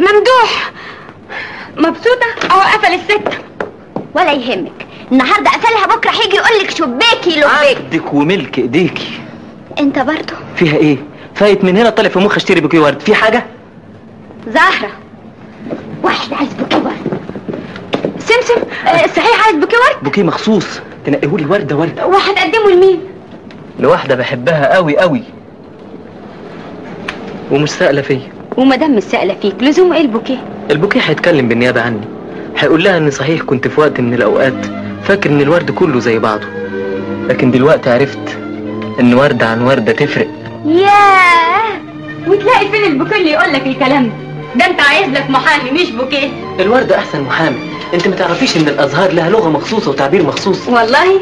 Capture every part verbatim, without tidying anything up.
ممدوح مبسوطة؟ اهو قفل الستة. ولا يهمك، النهارده قفلها، بكره هيجي يقولك شباكي لبيك. عبدك وملك ايديكي. انت برضه فيها ايه؟ فايت من هنا طالع في مخ اشتري بوكيه ورد، في حاجة؟ زهرة، واحد عايز بوكيه ورد. سمسم، آه صحيح عايز بوكيه ورد؟ بوكيه مخصوص تنقيهولي وردة وردة. وهتقدمه لمين؟ لواحدة بحبها قوي قوي ومش سائلة فيا. ومادام مش سائلة فيك لزوم ايه البوكيه؟ البوكيه هيتكلم بالنيابة عني، هيقول لها ان صحيح كنت في وقت من الاوقات فاكر ان الورد كله زي بعضه، لكن دلوقتي عرفت ان وردة عن وردة تفرق. ياه، وتلاقي فين البوكيه اللي يقول لك الكلام ده؟ ده انت عايز لك محامي مش بوكيه. الوردة احسن محامي. انت ما تعرفيش ان الازهار لها لغة مخصوصة وتعبير مخصوص؟ والله؟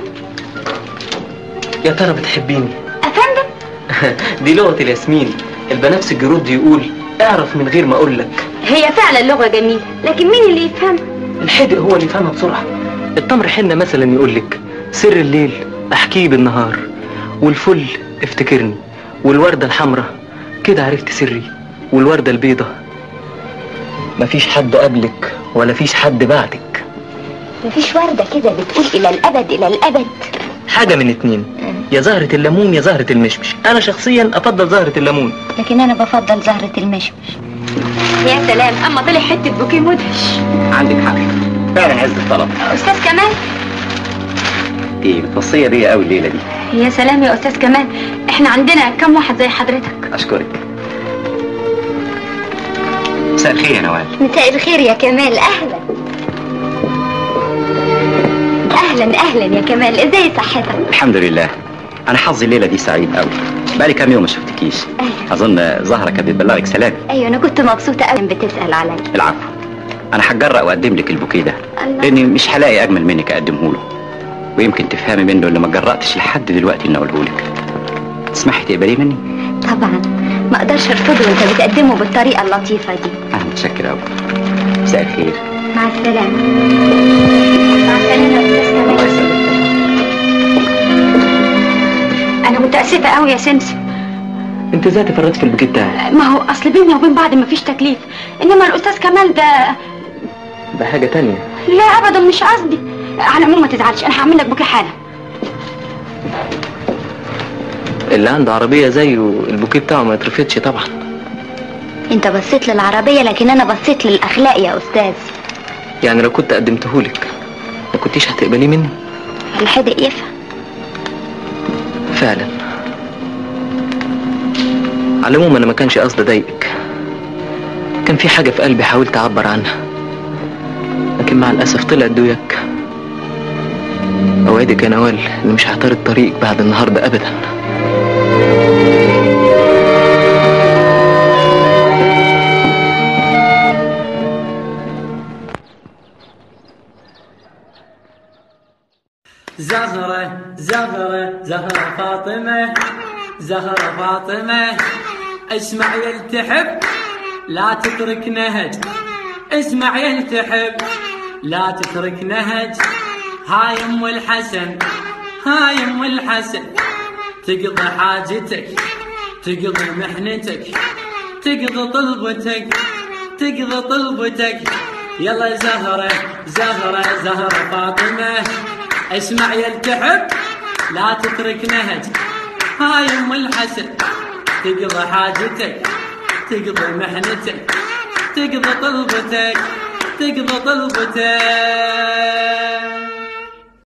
يا ترى بتحبيني؟ افندم؟ دي لغة الياسمين، البنفسجي يرد يقول اعرف من غير ما اقول لك. هي فعلا لغة جميلة، لكن مين اللي يفهمها؟ الحدق هو اللي يفهمها بسرعة. التمر حنة مثلا يقول لك سر الليل احكيه بالنهار، والفل افتكرني، والوردة الحمراء كده عرفت سري، والوردة البيضة مفيش حد قبلك ولا فيش حد بعدك. مفيش وردة كده بتقول إلى الأبد إلى الأبد. حاجة من اتنين، يا زهرة الليمون يا زهرة المشمش. أنا شخصيا أفضل زهرة الليمون، لكن أنا بفضل زهرة المشمش. يا سلام، أما طلع حتة بوكيه مدهش. عندك حق فعلا، عز الطلب. أستاذ كمال، ايه بتوصية بيا قوي الليلة دي. يا سلام يا أستاذ كمال، إحنا عندنا كم واحد زي حضرتك. أشكرك. مساء الخير يا نوال. مساء الخير يا كمال، أهلا أهلا أهلا يا كمال، إزاي صحتك؟ الحمد لله، أنا حظي الليلة دي سعيد قوي، بقالي كام يوم ما شفتكيش. أظن زهرة كانت بتبلغك سلام. أيوة أنا كنت مبسوطة قوي بتسأل عليا. العفو، أنا هتجرأ وأقدم لك البوكيه ده، لأني مش هلاقي أجمل منك أقدمه له، ويمكن تفهمي منه اللي ما جرأتش لحد دلوقتي إني أقوله لك. تسمحي تقبليه مني؟ طبعا، ما أقدرش أرفضه وأنت بتقدمه بالطريقة اللطيفة دي. أنا متشكر قوي. مساء الخير. مع السلامة. مع السلامة يا أستاذ كمال. الله يسلمك. أنا متأسفة قوي يا سمسم. أنت ازاي تفرطت في البوكيه بتاعي؟ ما هو أصل بيني وبين بعض مفيش تكليف، إنما الأستاذ كمال ده ده حاجة تانية. لا أبدا مش قصدي. على العموم ما تزعلش، أنا هعمل لك بوكيه حالا. اللي عنده عربية زيه البوكيه بتاعه ما يترفضش طبعا. أنت بصيت للعربية لكن أنا بصيت للأخلاق يا أستاذ. يعني لو كنت قدمتهولك ما كنتيش هتقبليه مني؟ الحدق يفهم. فعلا. على العموم انا ما كانش قصدي اضايقك، كان في حاجة في قلبي حاولت اعبر عنها، لكن مع الاسف طلعت دويك. اوعدك يا نوال اني مش هعترض طريقك بعد النهارده ابدا. زهرة زهرة زهرة فاطمة، زهرة فاطمة، اسمع يلتحب لا تترك نهج، اسمع يلتحب لا تترك نهج. هاي ام الحسن، هاي ام الحسن، تقضي حاجتك، تقضي محنتك، تقضي طلبتك، تقضي طلبتك. يلا زهرة زهرة زهرة فاطمة، اسمع يلتحب لا تترك نهج. هاي ام الحسن، تقضي حاجتك، تقضي محنتك، تقضي طلبتك، تقضي طلبتك.